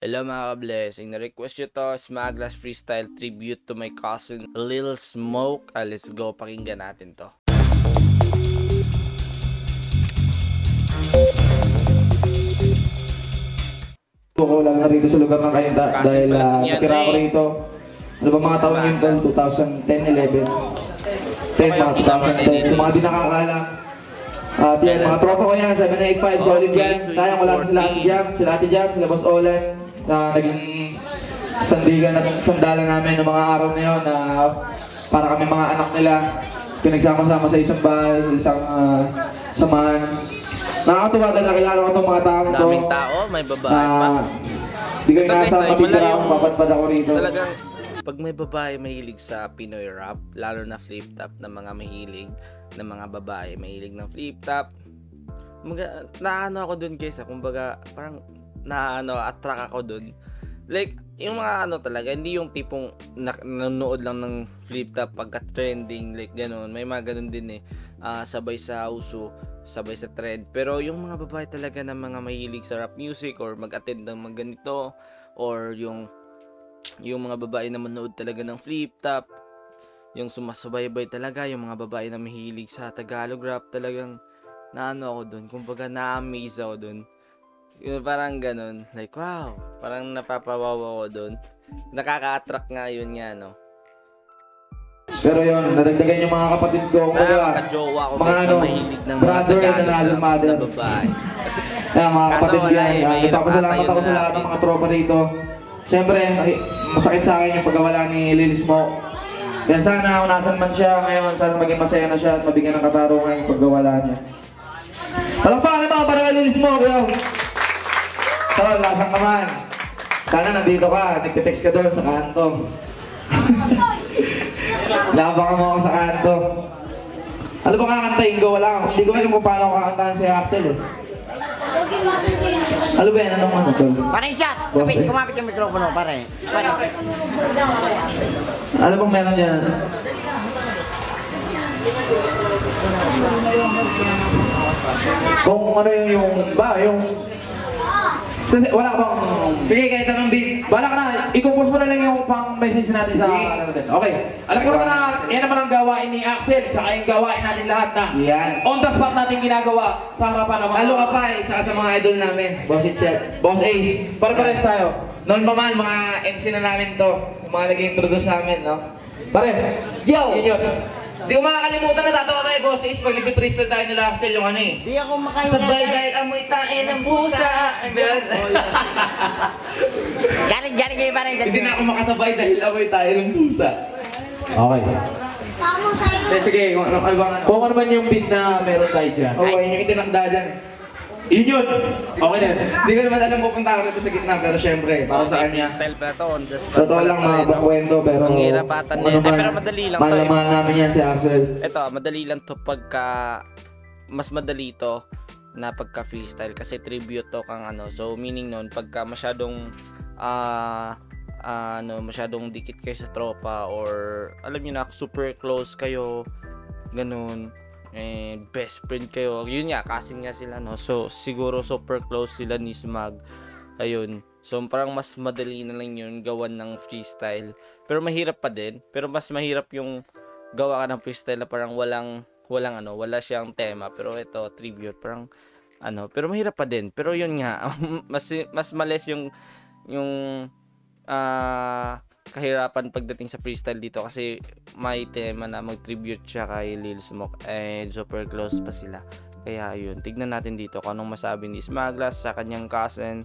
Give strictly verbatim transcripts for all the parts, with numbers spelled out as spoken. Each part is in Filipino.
Hello mga ka-blessing, na-request nyo to, Smaglas Freestyle Tribute to my cousin Lil Smoke. Ah, let's go, pakinggan natin to. Ako lang na rito sa lugar ng Kayanta dahil uh, nakira ako rito. Ano ba mga taon yun doon? twenty ten, eleven ten, mga twenty ten. Sa mga di nakakala. At yan, mga tropa ko yan, seven eight five, solid yan. Sayang wala na sila Ate Jam, sila Ate Jam, sila Boss Olan. Na naging sandigan at sandalan namin ng mga araw na yun na para kami mga anak nila. Pinagsama-sama sa isang bahay, isang uh, samahan. Nakakatuwa dahil nakilala ko itong mga taong to. Daming tao, may babae pa. Di ko inaasahan matitira akong papadpad ako rito. Talagang, pag may babae mahilig sa Pinoy rap, lalo na flip top na mga mahilig, na mga babae mahilig ng flip top, mga, naano ako dun guys, kumbaga, parang, naano, attract ako dun. Like, yung mga ano talaga, hindi yung tipong nanonood lang ng flip top pagka trending, like gano'n. May mga gano'n din eh, uh, sabay sa uso, sabay sa trend. Pero yung mga babae talaga na mga mahilig sa rap music or mag-attend ng mga ganito, or yung yung mga babae na manood talaga ng flip top, yung sumasubaybay talaga, yung mga babae na mahilig sa Tagalog rap, talagang naano ako dun, kumbaga na-amaze ako dun. Yung parang ganun, like wow, parang napapawawa ko dun. Nakaka-attract nga yun nga, no? Pero yun, nadagdagan yung mga kapatid ko, kumbaga, mga ano, brother and another mother. Kaya mga kapatid ko yan, nagpapasalamat ako sa lahat ng mga tropa rito. Siyempre, masakit sa akin yung pagkawala ni Lil Smoke. Kaya sana kung nasan man siya ngayon, sana maging masaya na siya at mabigyan ng katarungan yung pagkawala niya. Palakpakan naman para kay Lil Smoke, yo! So, lasang ka man. Sana nandito ka, nagtitext ka doon sa kanto. Nabangan mo ako sa kanto. Ano ba kakantahin ko? Wala. Hindi ko alam kung paano kakantahan si Axel eh. Ano ba yan? Anong ano to? Pare shot! Kapit, kumapit yung mikropono, pare. Pare. Ano bang meron dyan? Kung ano yung, yung ba, yung... Sasi, wala ka bang... Sige, kahit anong beat. Wala ka na, i-compose mo na lang yung pang-message natin sa... Ano natin. Okay. Alam ko na, yan naman ang gawain ni Axel, tsaka yung gawain natin lahat na. Yan. On the spot natin ginagawa sa harapan ng mga... Lalo ka pa, isa ka sa mga idol namin. Boss Itchel. Boss Ace. Pare-pares tayo. Noon pa man, mga M C na namin to. Mga nag-introduce namin, no? Pare. Yo! Yun yun. Di ko makakalimutan na tatawa tayo, Boss Ace, pag nag-freestyle tayo nila Axel yung ano eh. Di ako makain. Sabay dahil amoy tae ng busa. Galing-galing kayo pare. Hindi na ako makasabay dahil amoy tae ng busa. Okay. Eh, sige, kung ano bang ano. Kung ano man yung beat na meron tayo dyan. Oo, oh, yung itinakda dyan. Yun yun! Okay na. Hindi ko naman alam pupunta ako dito sa gitna, pero syempre, para sa kanya. Style pa to, on the spot. Totoo lang mga bakwento, pero... Ang hirapatan niya. Eh, pero madali lang to. Mahal-mahal namin yan si Axel. Ito, madali lang to pagka... Mas madali to na pagka freestyle kasi tribute to kang ano. So, meaning nun, pagka masyadong... Ah... Uh, ano, masyadong dikit kayo sa tropa or alam niyo na, super close kayo. Ganun. Eh, best friend kayo. Yun nga, kasin nga sila, no? So, siguro super close sila ni Smag. Ayun. So, parang mas madali na lang yun gawan ng freestyle. Pero mahirap pa din. Pero mas mahirap yung gawa ka ng freestyle na parang walang, walang ano, wala siyang tema. Pero ito, tribute, parang, ano, pero mahirap pa din. Pero yun nga, mas, mas males yung, yung, ah, uh, kahirapan pagdating sa freestyle dito kasi may tema na mag-tribute siya kay Lil Smoke and super close pa sila. Kaya yun, tignan natin dito kung anong masabi ni Smaglas sa kanyang cousin.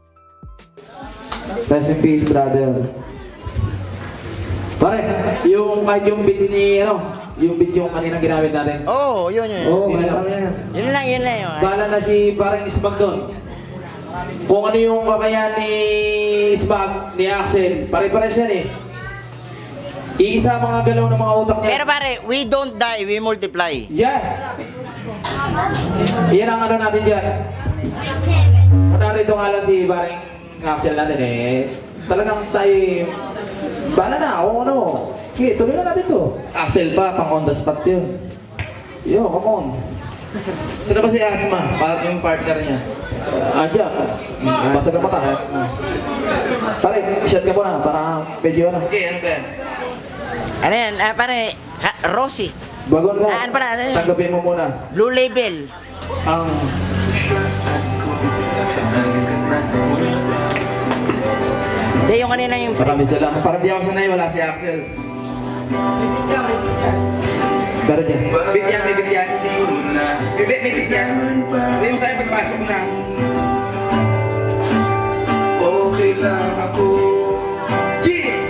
Rest in peace, brother. Pare, yung kahit yung beat ni ano, yung beat yung kanina ginamit natin. Oo, oh, yun yun. Oo, oh, yun lang yan. Yun lang, yun lang yun. Bahala na si parang ni Smag doon. Kung ano yung kakayahan ni Smag, ni Axel, pare-pares yan eh. Iisa mga galaw ng mga utak niya. Pero pare, we don't die, we multiply. Yeah! Yan ang ano natin dyan. Narito nga lang si paring Axel natin eh. Talagang tayo, bahala na, o ano. Sige, tuloy na natin to. Axel pa, pang on the spot yun. Yo, come on. Sino ba si Asma? Para yung partner niya. Adya. Basta ka pa ka. Pare, shot ka muna para video na. Sige, ano ba yan? Ano yan? Ah, pare, ka- Rosy. Bagon ka. Ah, ano pala, ano yun? Tanggapin mo muna. Blue Label. Ang... Hindi, yung kanina yung... Marami sila. Parang di ako sanay, wala si Axel. Pero niya. Bigyan, may bigyan. May, may bigyan. May mo sa'yo pagpasok na. Okay lang ako. Yeah!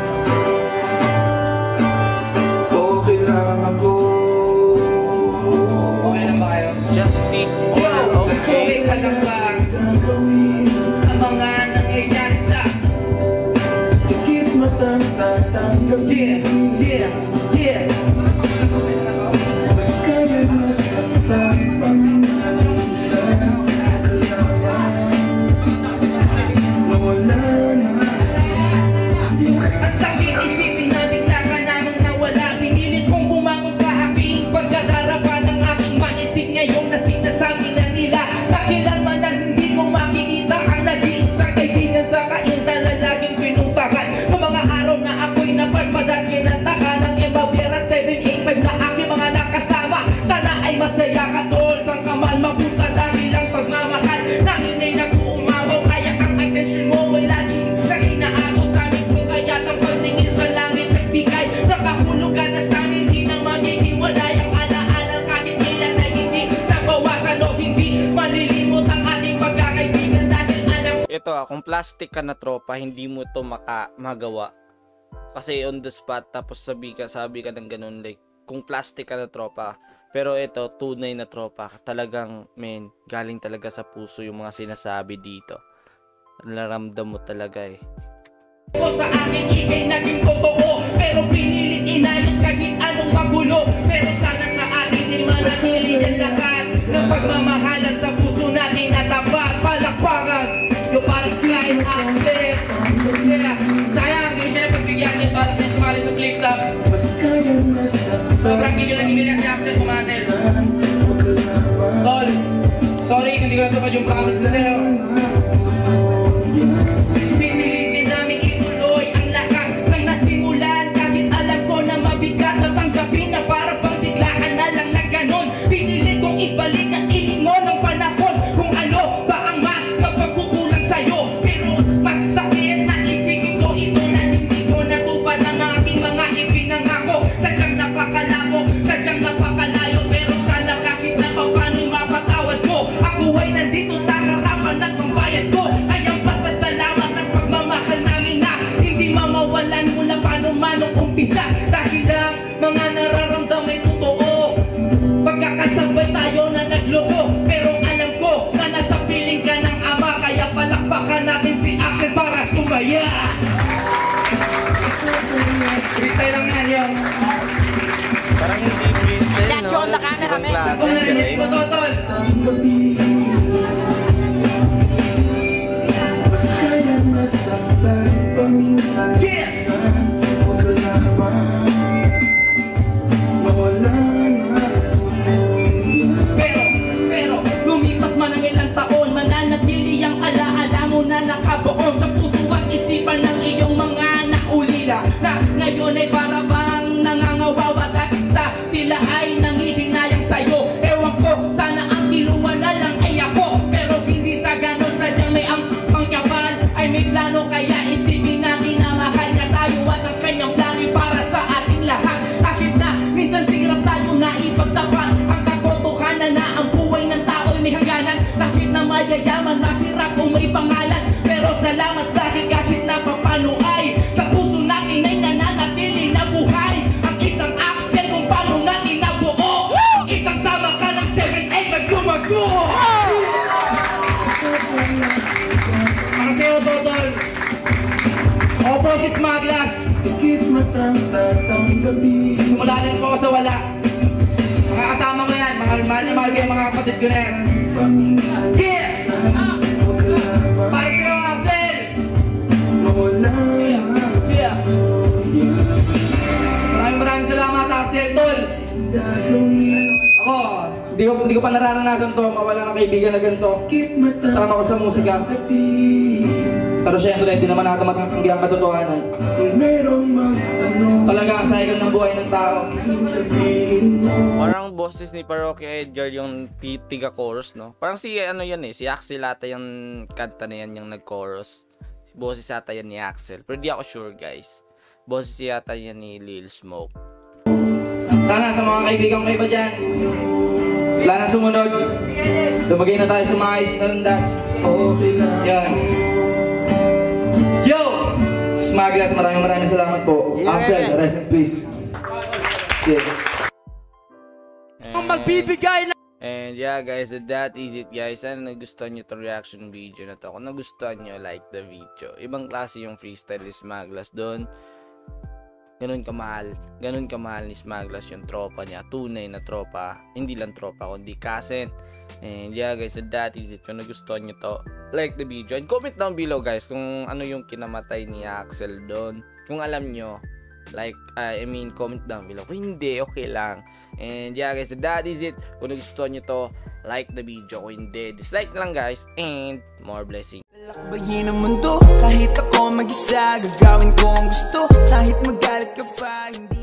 Okay lang ako. Okay lang ba kayo? Justice. Wow! Okay ka lang ba? Sa mga nangyayari sa... Ikit matang tatanggapin. Yeah! Yeah! Yeah! Mas kaya masaktan paminsan-minsan. Mawala na. Ang sakit isipin na bigla ka namang nawala. Pinilit kong bumangon sa aking pagkadarapa ng aking maisip ngayon na sinasabi na nila. Nakilanman na hindi ko makikita ang naging isang kaibigan sa kaintan na laging pinuntahan. Noong mga araw na ako'y napadpadan kinantahan ng Embavera seven eight five na aking mga nakasama. Sana ay masaya ka tol, sang kamal mapunta dahil ang pagmamahal namin ay nag-uumabaw. Kaya ang attention mo ay lagi na inaagaw sa amin ko. Kaya ang pagtingin sa langit nagbigay nakahulog ka na sa amin, di na maghihiwalay ang alaala kahit kailan ay hindi nabawasan o hindi malilimot ang ating pagkakaibigan dahil alam ko. Ito ah, kung plastic ka na tropa, hindi mo to maka magawa. Kasi on the spot, tapos sabi ka, sabi ka ng ganun, like, kung plastic ka na tropa. Pero ito, tunay na tropa. Talagang, men, galing talaga sa puso yung mga sinasabi dito. Naramdam mo talaga eh. Ko sa akin ikay naging totoo, pero pinilit inayos kahit anong magulo. Pero sana sa atin ay manatili ang lahat ng pagmamahalan sa puso natin at tapat. Palakpakan yung parang client accent. Yeah. Sayang, hindi siya napagbigyan niya para siya sumali sa flip top. Mas kaya masaktan. Sobrang gigil ang gigil niya si accent kumatel. Tol, sorry kung hindi ko natupad yung promise ko sa'yo. Pipilitin namin ituloy ang lahat ng nasimulan. Kahit alam ko na mabigat na tanggapin na para bang biglaan na lang na ganon. Pinilit kong ibalik at ilingon ng panahon kung ano ba ang magpagkukulang sa'yo. Pero masakit na isipin ko ito na hindi ko natupad ang aking mga ipinangako. Sadyang napakalabo, sadyang napakalayo. Pero sana kahit na paano mapatawad mo, ako ay nandito sa harapan at pambayad ko. Ay ang pasasalamat at pagmamahal namin na hindi mamawalan mula paano manong umpisa. Dahil lang mga nararamdamay totoo, pagkakasabay tayo na nagloko. Pero alam ko na nasa piling ka ng ama, kaya palakpakan natin si Axel para sumaya. Freestyle lang yan yung Parang hindi freestyle, That's no? on the camera, Ibang man. klase, ako na rin eh. mo totol. Mas kaya masaktan paminsan. Yes! Huwag ka lamang. Mawala na. Pero, pero, lumipas man ang ilang taon, mananatili ang alaala mo na nakabaon sa puso at isipan ng iyong mga naulila. Na ngayon ay para bang nangangawawa at isa sila ay nangihinayang sa'yo. Ewan ko, sana ang kiluwa na lang ay ako. Pero hindi sa ganon, sadyang may ang pangkapal ay may plano. Kaya isipin natin na mahal niya tayo at ang kanyang plano ay para sa ating lahat. Kahit na minsan sirap tayo na ipagtapat ang katotohanan na ang buhay ng tao ay may hangganan. Kahit na mayayaman, mahirap o may pangalan, pero salamat dahil kahit na papano ay sa puso natin ay nananatili na buhay. Ang isang Axel kung paano natin nabuo, isang sama ka ng seven eight naglumago. Para sa'yo, Totol. Opo, si Smaglas. Ikit matang tatanggapin. Simula rin po ako sa wala. Mga kasama mo yan, mga mahal na mahal kayo, mga kapatid ko na yan. Paminsan. Yes! Huwag ka lamang. Para sa'yo, Axel! Mawala Yeah! na. Yeah! Maraming maraming salamat, Axel, Tol! Gagawin. Ako ako, hindi ko, hindi ko pa nararanasan to, mawala ng kaibigan na ganito. Sama ko sa musika. Pero syempre, hindi naman natin matanggi ang katotohanan. Talaga ang cycle ng buhay ng tao. Parang boses ni Parokya Edgar yung tiga chorus, no? Parang si ano yan eh, si Axel ata yung kanta na yan yung nag-chorus. Boses ata yan ni Axel. Pero di ako sure, guys. Boses yata yan ni Lil Smoke. Sana sa mga kaibigan ko iba dyan, wala na sumunod. Lumagay na tayo sa mga ice melandas. Yan. Yo! Smaglas, maraming maraming salamat po. Yeah. Axel, rest in peace. Yeah. And, Magbibigay na and yeah guys, that is it guys. Sana nagustuhan nyo itong reaction video na to. Kung nagustuhan nyo, like the video. Ibang klase yung freestyle ni Smaglas doon. Ganun kamahal. Ganun kamahal ni Smaglas yung tropa niya. Tunay na tropa. Hindi lang tropa, kundi cousin. And yeah guys, that is it. Kung nagustuhan nyo to, like the video. And comment down below guys kung ano yung kinamatay ni Axel doon. Kung alam nyo, like, uh, I mean, comment down below. Kung hindi, okay lang. And yeah guys, that is it. Kung nagustuhan nyo to, like the video. Kung hindi, dislike na lang guys. And more blessings. Lakbayin ang mundo, kahit ako mag-isa, gagawin ko ang gusto, kahit magalit ka pa, hindi